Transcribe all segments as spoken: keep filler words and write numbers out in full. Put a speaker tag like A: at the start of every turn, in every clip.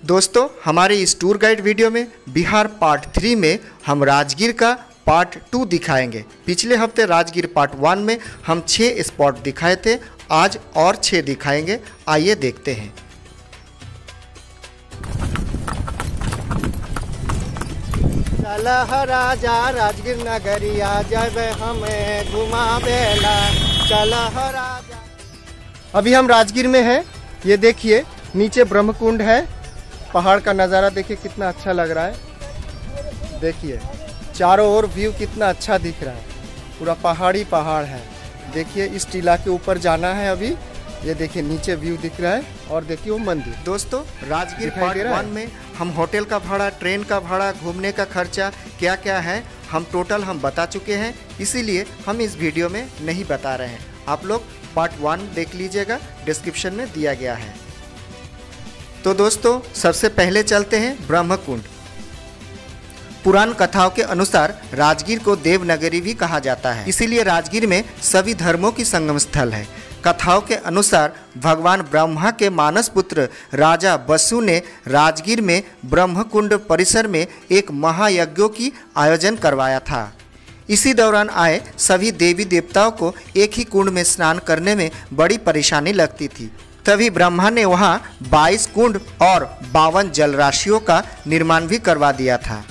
A: दोस्तों, हमारे इस टूर गाइड वीडियो में बिहार पार्ट थ्री में हम राजगीर का पार्ट टू दिखाएंगे। पिछले हफ्ते राजगीर पार्ट वन में हम छः स्पॉट दिखाए थे, आज और छः दिखाएंगे। आइए देखते हैं।
B: चल राजा राजगीर नगरिया जब हमें घुमावेला, चल राजा। अभी हम राजगीर में हैं। ये देखिए नीचे ब्रह्मकुंड है, पहाड़ का नज़ारा देखिए कितना अच्छा लग रहा है। देखिए चारों ओर व्यू कितना अच्छा दिख रहा है, पूरा पहाड़ी पहाड़ है। देखिए इस टीला के ऊपर जाना है अभी। ये देखिए नीचे व्यू दिख रहा है और देखिए वो मंदिर।
A: दोस्तों, राजगीर पार्ट वन में हम होटल का भाड़ा, ट्रेन का भाड़ा, घूमने का खर्चा क्या क्या है हम टोटल हम बता चुके हैं, इसीलिए हम इस वीडियो में नहीं बता रहे हैं। आप लोग पार्ट वन देख लीजिएगा, डिस्क्रिप्शन में दिया गया है। तो दोस्तों, सबसे पहले चलते हैं ब्रह्मकुंड। पुराण कथाओं के अनुसार राजगीर को देवनगरी भी कहा जाता है, इसीलिए राजगीर में सभी धर्मों की संगम स्थल है। कथाओं के अनुसार भगवान ब्रह्मा के मानस पुत्र राजा बसु ने राजगीर में ब्रह्मकुंड परिसर में एक महायज्ञों की आयोजन करवाया था। इसी दौरान आए सभी देवी देवताओं को एक ही कुंड में स्नान करने में बड़ी परेशानी लगती थी। तभी ब्रह्मा ने वहां बाईस कुंड और बावन जलराशियों का निर्माण भी करवा दिया था।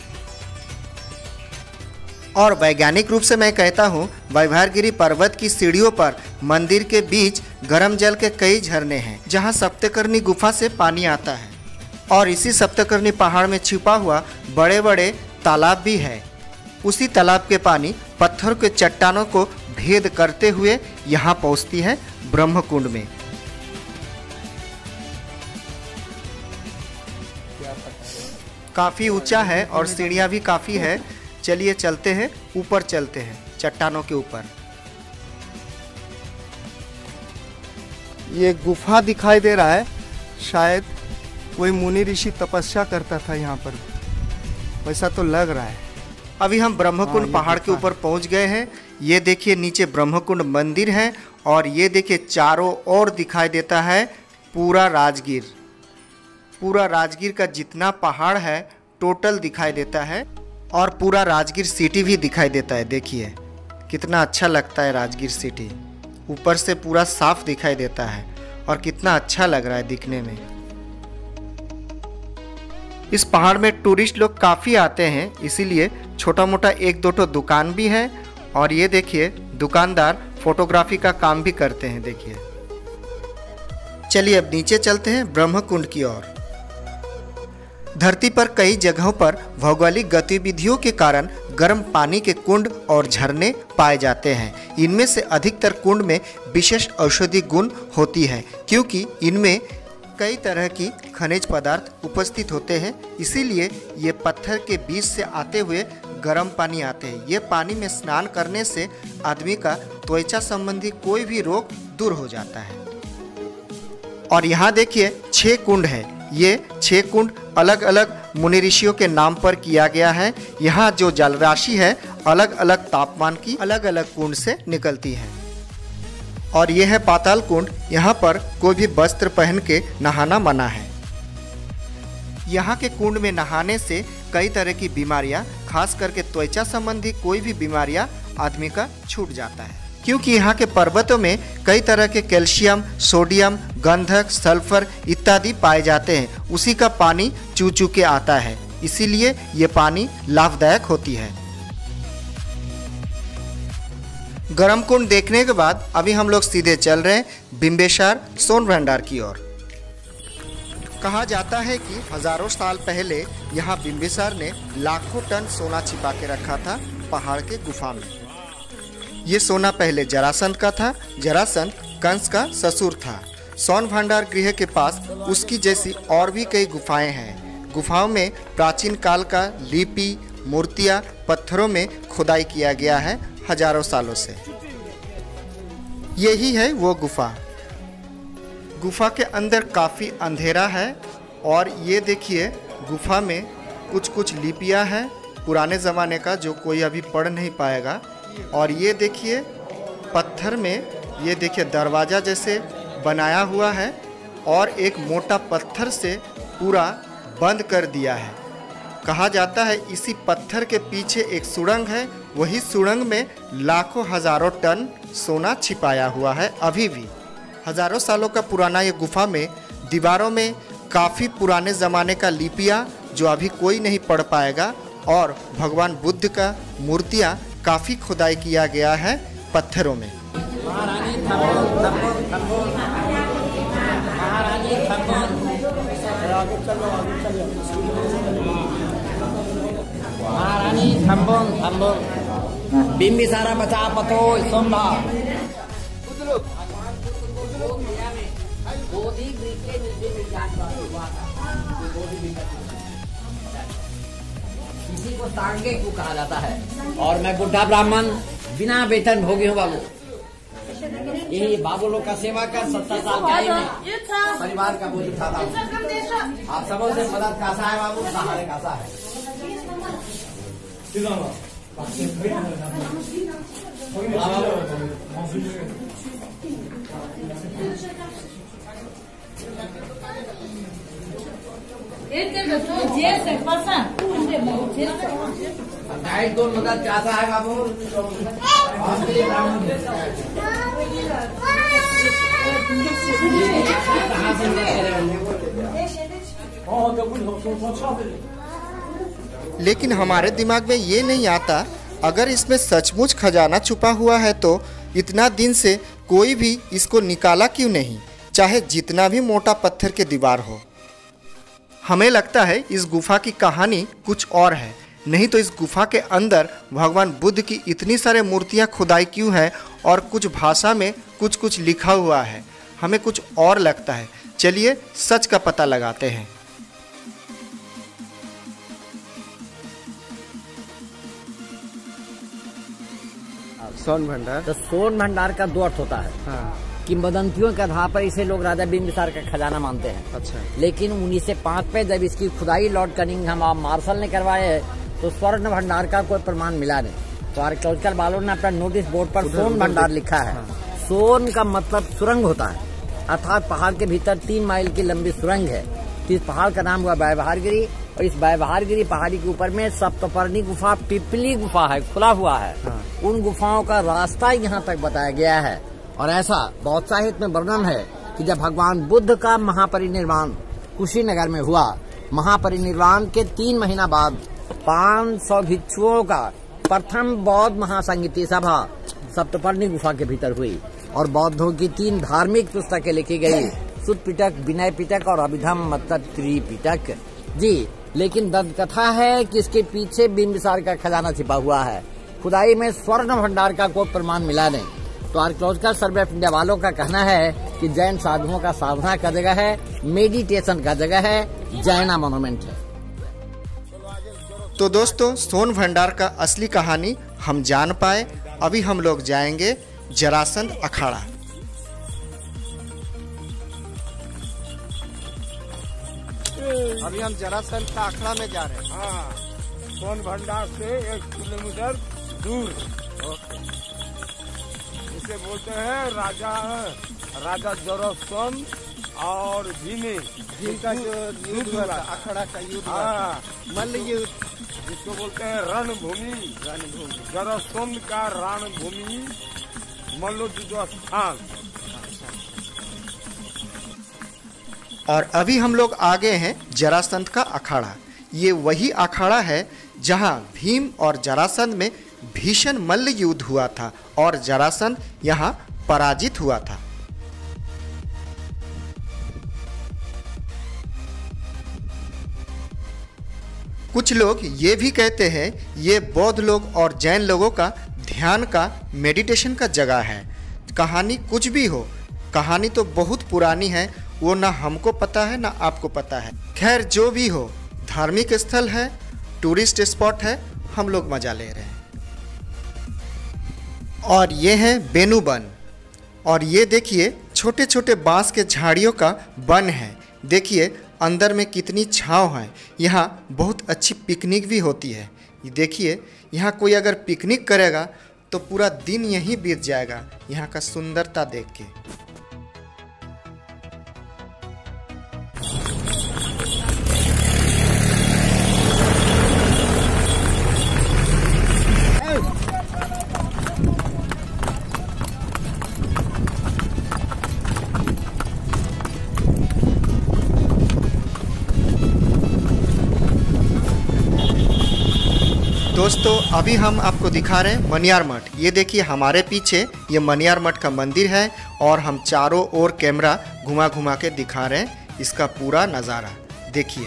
A: और वैज्ञानिक रूप से मैं कहता हूँ, वैभारगिरी पर्वत की सीढ़ियों पर मंदिर के बीच गर्म जल के कई झरने हैं, जहाँ सप्तकर्णी गुफा से पानी आता है। और इसी सप्तकर्णी पहाड़ में छिपा हुआ बड़े बड़े तालाब भी है। उसी तालाब के पानी पत्थर के चट्टानों को भेद करते हुए यहाँ पहुँचती है ब्रह्मकुंड में। काफ़ी ऊंचा है और सीढ़ियाँ भी काफ़ी है। चलिए चलते हैं, ऊपर चलते हैं चट्टानों के ऊपर।
B: ये गुफा दिखाई दे रहा है, शायद कोई मुनि ऋषि तपस्या करता था यहाँ पर, वैसा तो लग रहा है।
A: अभी हम ब्रह्मकुंड पहाड़ के ऊपर पहुँच गए हैं। ये देखिए नीचे ब्रह्मकुंड मंदिर है और ये देखिए चारों ओर दिखाई देता है पूरा राजगीर। पूरा राजगीर का जितना पहाड़ है टोटल दिखाई देता है और पूरा राजगीर सिटी भी दिखाई देता है। देखिए कितना अच्छा लगता है राजगीर सिटी, ऊपर से पूरा साफ दिखाई देता है और कितना अच्छा लग रहा है दिखने में। इस पहाड़ में टूरिस्ट लोग काफ़ी आते हैं, इसीलिए छोटा मोटा एक दो ठो दुकान भी है। और ये देखिए दुकानदार फोटोग्राफी का काम भी करते हैं। देखिए चलिए अब नीचे चलते हैं ब्रह्मकुंड की ओर। धरती पर कई जगहों पर भौगोलिक गतिविधियों के कारण गर्म पानी के कुंड और झरने पाए जाते हैं। इनमें से अधिकतर कुंड में विशेष औषधि गुण होती है, क्योंकि इनमें कई तरह की खनिज पदार्थ उपस्थित होते हैं। इसीलिए ये पत्थर के बीच से आते हुए गर्म पानी आते हैं। ये पानी में स्नान करने से आदमी का त्वचा संबंधी कोई भी रोग दूर हो जाता है। और यहाँ देखिए छः कुंड है। ये छह कुंड अलग अलग मुनि ऋषियों के नाम पर किया गया है। यहाँ जो जलराशि है अलग अलग तापमान की अलग अलग कुंड से निकलती है। और ये है पाताल कुंड। यहाँ पर कोई भी वस्त्र पहन के नहाना मना है। यहाँ के कुंड में नहाने से कई तरह की बीमारियाँ, खास करके त्वचा संबंधी कोई भी बीमारियाँ आदमी का छूट जाता है, क्योंकि यहाँ के पर्वतों में कई तरह के कैल्शियम, सोडियम, गंधक, सल्फर इत्यादि पाए जाते हैं। उसी का पानी चू चू के आता है, इसीलिए ये पानी लाभदायक होती है। गर्म कुंड देखने के बाद अभी हम लोग सीधे चल रहे हैं बिम्बेश्वर सोन भंडार की ओर। कहा जाता है कि हजारों साल पहले यहाँ बिम्बेश्वर ने लाखों टन सोना छिपा के रखा था पहाड़ के गुफा में। ये सोना पहले जरासंध का था। जरासंध कंस का ससुर था। सोन भंडार गृह के पास उसकी जैसी और भी कई गुफाएं हैं। गुफाओं में प्राचीन काल का लिपि, मूर्तियां, पत्थरों में खुदाई किया गया है हजारों सालों से। यही है वो गुफा। गुफा के अंदर काफ़ी अंधेरा है और ये देखिए गुफा में कुछ कुछ लिपियां हैं पुराने ज़माने का, जो कोई अभी पढ़ नहीं पाएगा। और ये देखिए पत्थर में ये देखिए दरवाज़ा जैसे बनाया हुआ है और एक मोटा पत्थर से पूरा बंद कर दिया है। कहा जाता है इसी पत्थर के पीछे एक सुरंग है, वही सुरंग में लाखों हजारों टन सोना छिपाया हुआ है। अभी भी हजारों सालों का पुराना ये गुफा में दीवारों में काफ़ी पुराने ज़माने का लिपियाँ जो अभी कोई नहीं पढ़ पाएगा, और भगवान बुद्ध का मूर्तियाँ काफ़ी खुदाई किया गया है पत्थरों में।
C: महारानी थम्बोल थम्बोल थम्बोल महारानी थम्बोल महारानी थम्बोल थम्बोल बिंबिसारा बचा पतो सोमभा इसी को तांगे को कहा जाता है। और मैं बुढ़ा ब्राह्मण बिना वेतन भोगी हूँ बाबू। यही बाबू लोग का सेवा कर सत्तर साल की आयु में परिवार का बोझ उठाता हूँ। आप सबों से मदद कैसा है बाबू, सहारे कैसा है। गाइड को मदद कैसा है बाबू।
A: लेकिन हमारे दिमाग में ये नहीं आता, अगर इसमें सचमुच खजाना छुपा हुआ है तो इतना दिन से कोई भी इसको निकाला क्यों नहीं, चाहे जितना भी मोटा पत्थर के दीवार हो। हमें लगता है इस गुफा की कहानी कुछ और है, नहीं तो इस गुफा के अंदर भगवान बुद्ध की इतनी सारे मूर्तियां खुदाई क्यों है और कुछ भाषा में कुछ कुछ लिखा हुआ है। हमें कुछ और लगता है। चलिए सच का पता लगाते हैं।
B: सोन भंडार
C: तो सोन भंडार का दो अर्थ होता है।
B: हाँ।
C: किंवदंतियों के आधार पर इसे लोग राजा बिंबिसार का खजाना मानते हैं।
B: अच्छा।
C: लेकिन उन्नीस सौ पाँच में जब इसकी खुदाई लॉर्ड कनिंघम और मार्शल ने करवाए तो स्वर्ण भंडार का कोई प्रमाण मिला नहीं। तो आर्कियोलॉजिकल वालों ने अपना नोटिस बोर्ड पर सोन भंडार लिखा है।
B: हाँ।
C: सोन का मतलब सुरंग होता है, अर्थात पहाड़ के भीतर तीन माइल की लंबी सुरंग है। तो इस पहाड़ का नाम हुआ व्यवहारगिरी, और इस व्यवहारगिरी पहाड़ी के ऊपर में सप्तपर्णी गुफा, पिपली गुफा है, खुला हुआ है।
B: हाँ।
C: उन गुफाओं का रास्ता यहाँ तक बताया गया है। और ऐसा बहुत साहित्य में वर्णन है कि जब भगवान बुद्ध का महापरिनिर्वाण कुशीनगर में हुआ, महापरिनिर्वाण के तीन महीना बाद पाँच सौ भिक्षुओं का प्रथम बौद्ध महासंगीति सभा सप्तपर्णी गुफा के भीतर हुई, और बौद्धों की तीन धार्मिक पुस्तकें लिखी गई, सुत्त पिटक, विनय पिटक और अभिधम्म मतलब त्रिपिटक जी। लेकिन दंत कथा है कि इसके पीछे बिंबिसार का खजाना छिपा हुआ है। खुदाई में स्वर्ण भंडार का कोई प्रमाण मिला नहीं। तो आर्कियोलॉजिकल सर्वे ऑफ इंडिया वालों का कहना है कि जैन साधुओं का साधना का जगह है, मेडिटेशन का जगह है, जैना मोन्यूमेंट है।
A: तो दोस्तों, सोन भंडार का असली कहानी हम जान पाए। अभी हम लोग जाएंगे जरासंध अखाड़ा।
B: अभी हम जरासंध का अखाड़ा में जा रहे हैं।
D: हाँ, सोन भंडार से एक किलोमीटर दूर। इसे बोलते हैं राजा राजा जरासंध और भीमे
B: भीम का जो युद्ध हुआ था, अखाड़ा का युद्ध हुआ था,
D: हाँ,
B: मल्ल युद्ध
D: जिसको बोलते हैं रणभूमि।
B: रणभूमि
D: जरासंध का रणभूमि मल्लयुद्ध स्थान।
A: और अभी हम लोग आगे हैं जरासंध का अखाड़ा। ये वही अखाड़ा है जहां भीम और जरासंध में भीषण मल्ल युद्ध हुआ था और जरासंध यहां पराजित हुआ था। कुछ लोग ये भी कहते हैं ये बौद्ध लोग और जैन लोगों का ध्यान का, मेडिटेशन का जगह है। कहानी कुछ भी हो, कहानी तो बहुत पुरानी है, वो ना हमको पता है ना आपको पता है। खैर जो भी हो, धार्मिक स्थल है, टूरिस्ट स्पॉट है, हम लोग मजा ले रहे हैं। और ये है बेनू वन, और ये देखिए छोटे छोटे बांस के झाड़ियों का वन है। देखिए अंदर में कितनी छांव है। यहाँ बहुत अच्छी पिकनिक भी होती है। ये देखिए यहाँ कोई अगर पिकनिक करेगा तो पूरा दिन यहीं बीत जाएगा यहाँ का सुंदरता देख के। दोस्तों अभी हम आपको दिखा रहे हैं मनियार मठ। ये देखिए हमारे पीछे ये मनियार मठ का मंदिर है और हम चारों ओर कैमरा घुमा घुमा के दिखा रहे हैं इसका पूरा नज़ारा। देखिए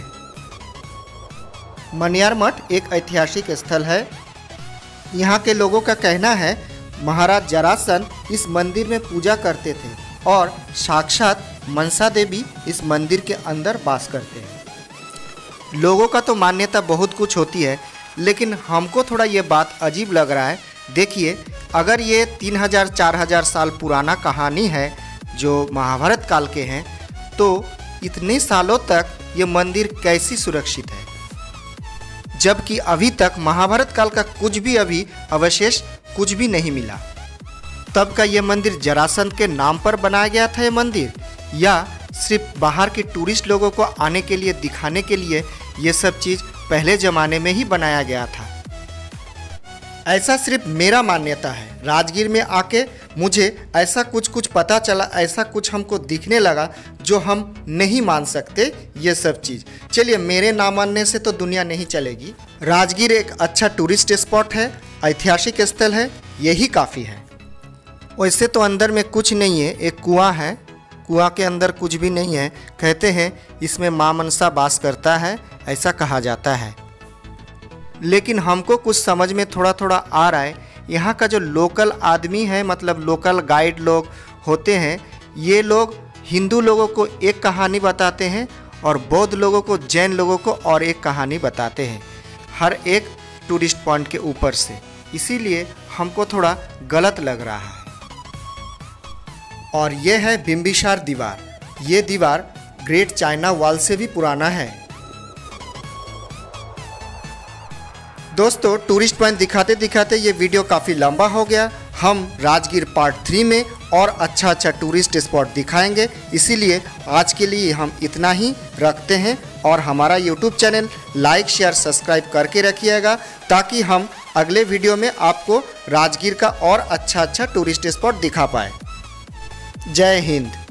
A: मनियार मठ एक ऐतिहासिक स्थल है। यहाँ के लोगों का कहना है महाराज जरासंध इस मंदिर में पूजा करते थे और साक्षात मनसा देवी इस मंदिर के अंदर वास करते हैं। लोगों का तो मान्यता बहुत कुछ होती है, लेकिन हमको थोड़ा ये बात अजीब लग रहा है। देखिए अगर ये तीन हजार चार हजार साल पुराना कहानी है जो महाभारत काल के हैं, तो इतने सालों तक ये मंदिर कैसी सुरक्षित है, जबकि अभी तक महाभारत काल का कुछ भी अभी अवशेष कुछ भी नहीं मिला। तब का ये मंदिर जरासंध के नाम पर बनाया गया था ये मंदिर, या सिर्फ बाहर के टूरिस्ट लोगों को आने के लिए दिखाने के लिए ये सब चीज़ पहले ज़माने में ही बनाया गया था। ऐसा सिर्फ मेरा मान्यता है। राजगीर में आके मुझे ऐसा कुछ कुछ पता चला, ऐसा कुछ हमको दिखने लगा जो हम नहीं मान सकते ये सब चीज़। चलिए मेरे ना मानने से तो दुनिया नहीं चलेगी। राजगीर एक अच्छा टूरिस्ट स्पॉट है, ऐतिहासिक स्थल है, यही काफ़ी है। वैसे तो अंदर में कुछ नहीं है, एक कुआं है, कुआं के अंदर कुछ भी नहीं है। कहते हैं इसमें माँ मनसा वास करता है, ऐसा कहा जाता है। लेकिन हमको कुछ समझ में थोड़ा थोड़ा आ रहा है, यहाँ का जो लोकल आदमी है, मतलब लोकल गाइड लोग होते हैं, ये लोग हिंदू लोगों को एक कहानी बताते हैं और बौद्ध लोगों को, जैन लोगों को और एक कहानी बताते हैं, हर एक टूरिस्ट पॉइंट के ऊपर से। इसीलिए हमको थोड़ा गलत लग रहा है। और ये है बिम्बिसार दीवार। ये दीवार ग्रेट चाइना वॉल से भी पुराना है। दोस्तों टूरिस्ट पॉइंट दिखाते दिखाते ये वीडियो काफ़ी लंबा हो गया। हम राजगीर पार्ट थ्री में और अच्छा अच्छा टूरिस्ट स्पॉट दिखाएंगे, इसीलिए आज के लिए हम इतना ही रखते हैं। और हमारा YouTube channel like share subscribe करके रखिएगा, ताकि हम अगले वीडियो में आपको राजगीर का और अच्छा अच्छा टूरिस्ट स्पॉट दिखा पाए। जय हिंद।